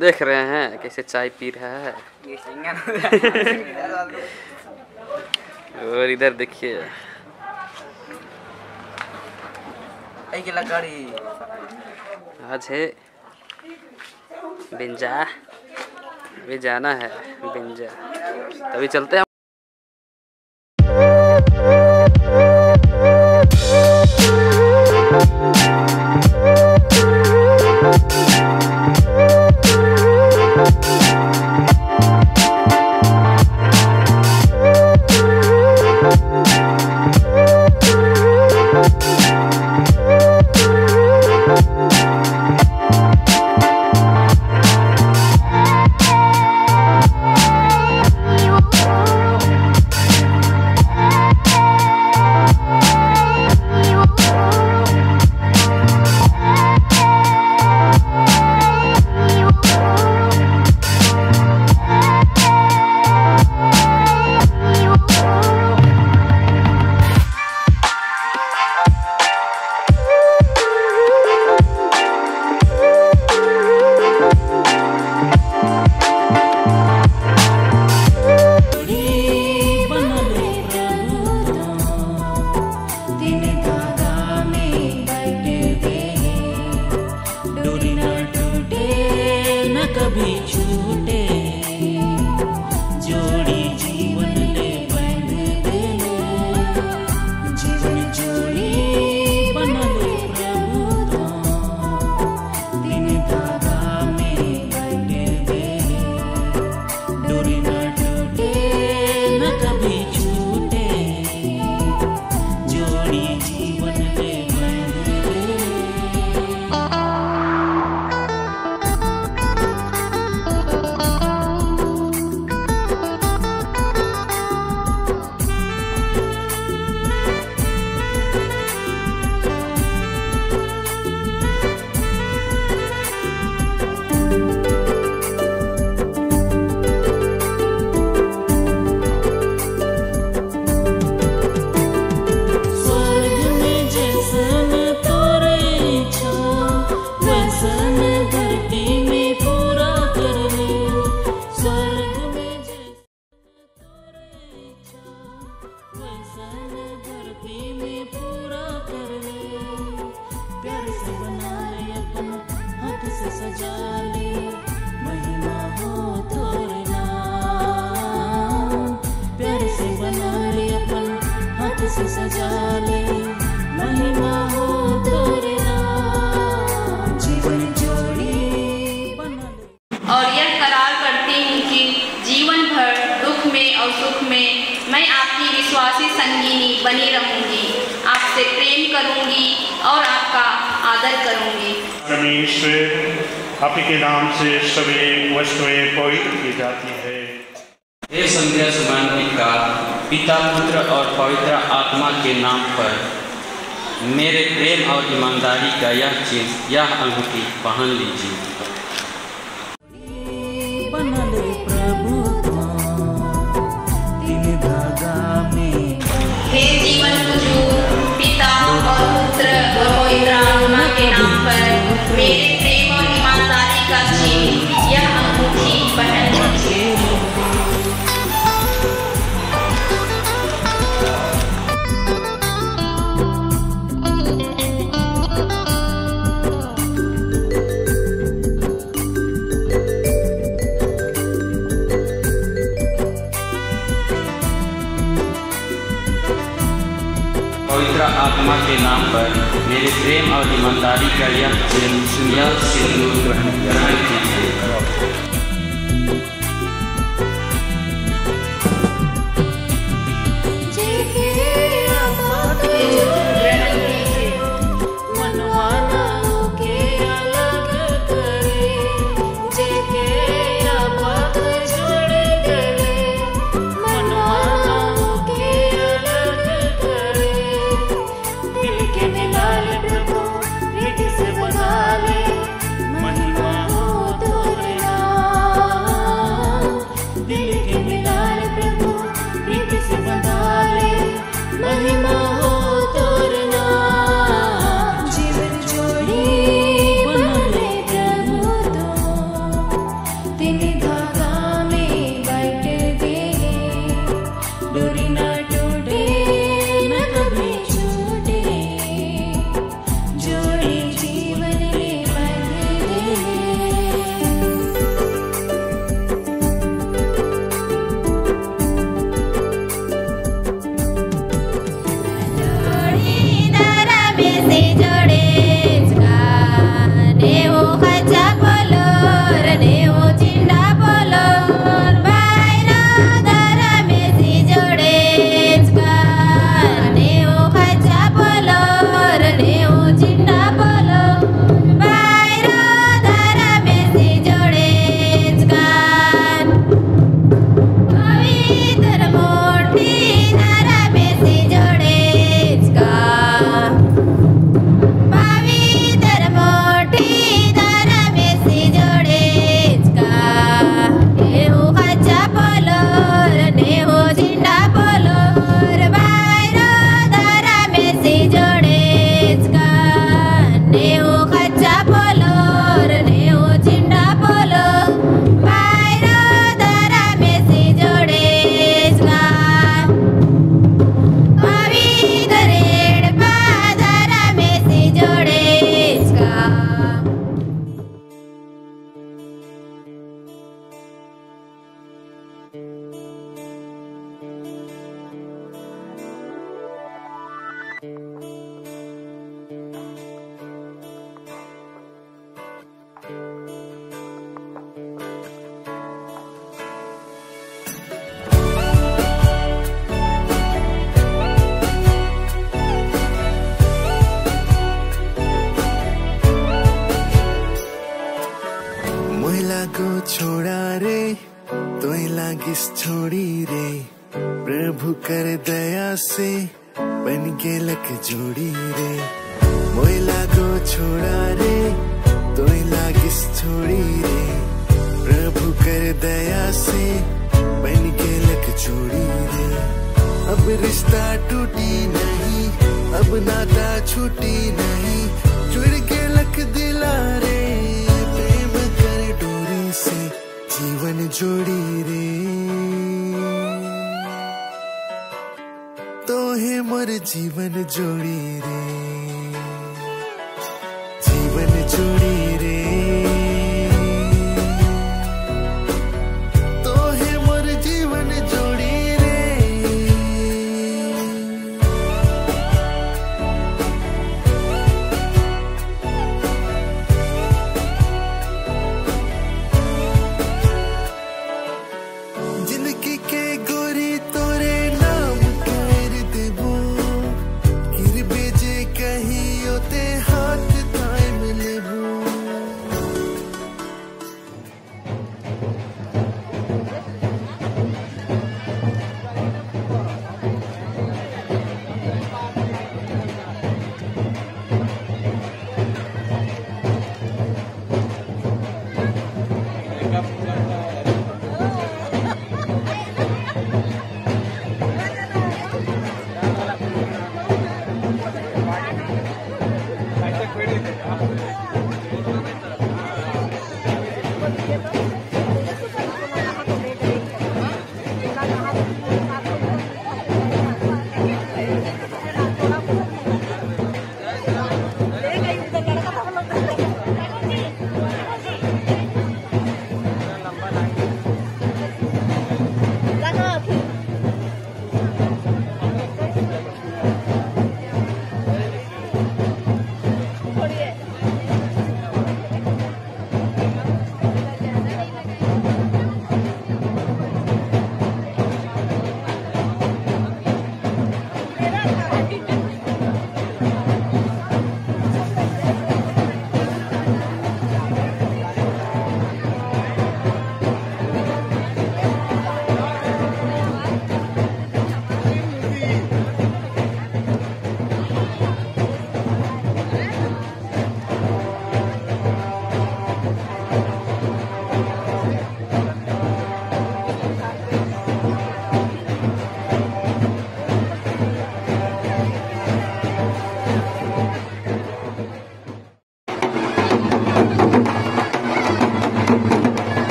देख रहे हैं कैसे चाय पी रहा है। और इधर देखिए आज है बिंजा, अभी जाना है बिंजा, तभी चलते हैं। और यह करार करती हूँ कि जीवन भर दुख में और सुख में मैं आपकी विश्वासी संगिनी बनी रहूँगी, आपसे प्रेम करूँगी और आपका आदर करूँगी। परमेश्वर आपके नाम से सभी वस्तुएं पवित्र की जाती है। हे संध्या समान्ति का पिता, पुत्र और पवित्र आत्मा के नाम पर मेरे प्रेम और ईमानदारी का यह चिन्ह, यह अंगूठी पहन लीजिए। हे जीवन तुझो पिता और पुत्र और पवित्र आत्मा के नाम पर मेरे प्रेम और ईमानदारी का चिन्ह, यह अंगूठी पहन लीजिए। पवित्र आत्मा के नाम पर मेरे प्रेम और ईमानदारी का यह चिन्ह, यह सिंदूर ग्रहण कीजिए। डोरी ना टूटे न कभी छूटे, जोड़े जीवन में बंधे। जोड़ी दारा में से जोड़े ने वो खचा बोलो ने वो चिंडा बोलो, बायरा दारा में से जोड़े ने वो खचा बोलो ने वो चिंडा बोलो, बायरा दारा में से जोड़े पवित्र मोटी दारा में से जोड़े पवित्र मोटी दारा में से जोड़े ने हो खचा बोलो ने हो झिंडा बोलो, बायरा दारा में से जोड़े ने हो खचा बोलो ने हो झिंडा बोलो, बायरा दारा में से जोड़े पवित्र रेड़पा दारा में से जोड़े। मोइला को छोड़ा रे तोय लागिस छोड़ी रे, प्रभु कर दया से बन के लक जोड़ी रे। मोइला को छोड़ा रे तोय लागिस छोड़ी रे, प्रभु कर दया से बन के लक जोड़ी रे। अब रिश्ता टूटी नहीं, अब नाता छूटी नहीं, जुड़ के लक दिला रे, प्रेम कर डोरी से जीवन जोड़ी रे। तो है मोर जीवन जोड़ी रे, जीवन जोड़ी रे। तो है मोर जीवन जोड़ी रे। जिंदगी के गोरी तोरे नाम कर देबो, किर बेजे कर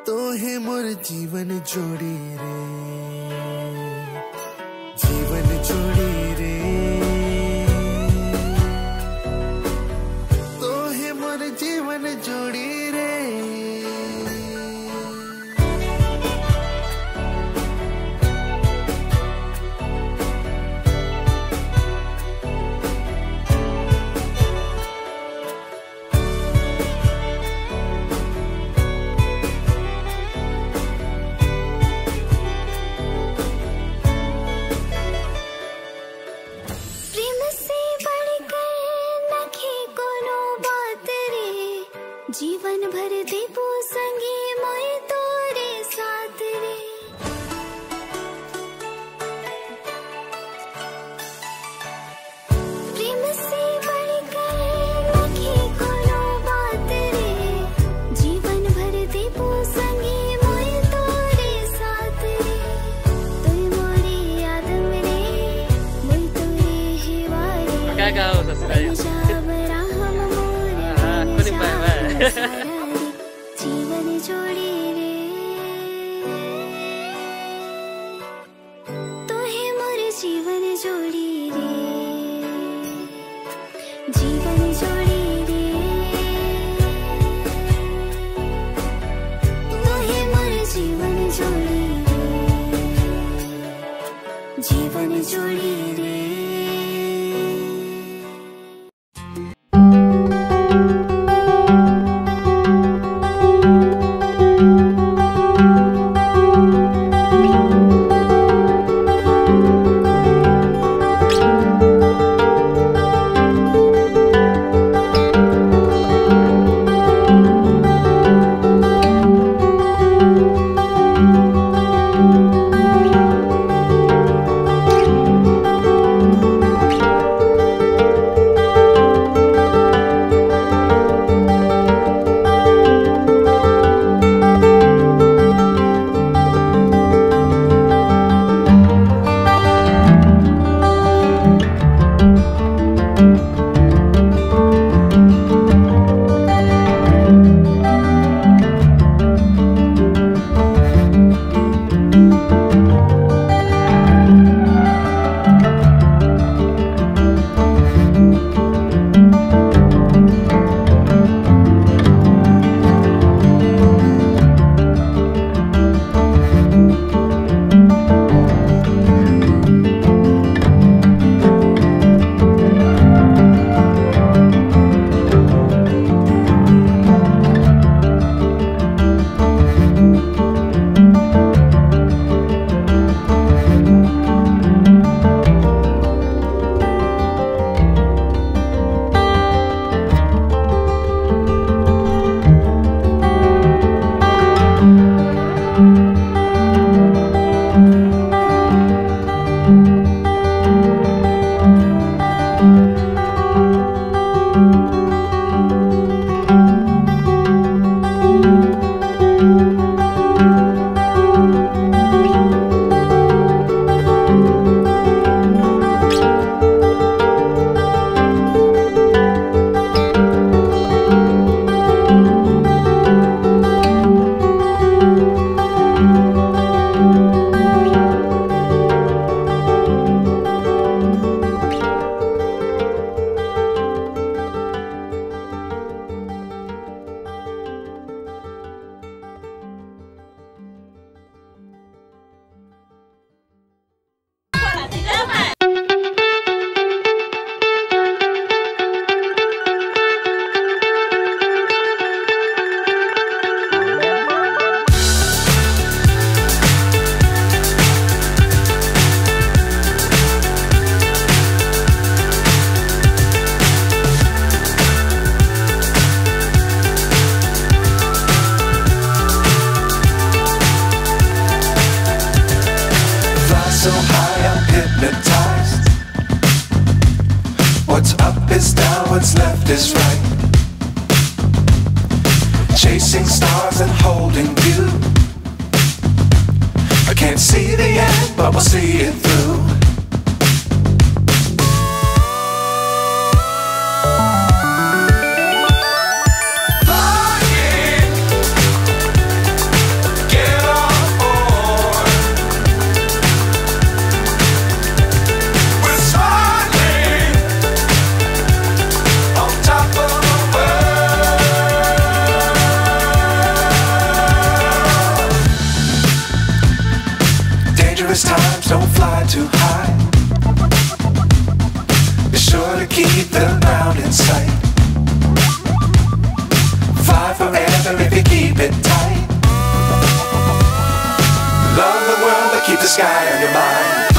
तो है मोर जीवन जोड़ी रे, जीवन जोड़ी रे, तो है मोर जीवन जोड़ी रे। जीवन भर देबो संगे मोय तोरे साथ रे, प्रेम से बढ़कर नखे कोनो बात रे, जीवन भर देबो संगे मोय तोरे साथ रे, तोय मोरे याद में रे, मोय तोरे हिवारे क्या कहा हो ससुराल जीवन जोड़ी रे, तो है मोर जीवन जोड़ी रे, जीवन जोड़ी रे, तो है मोर जीवन जोड़ी रे, जीवन जोड़ी रे। what's left is right. Chasing stars and holding you. I can't see the end, but we'll see it through. fly too high. Be sure to keep the ground in sight. Fly forever if you keep it tight. Love the world but keep the sky on your mind.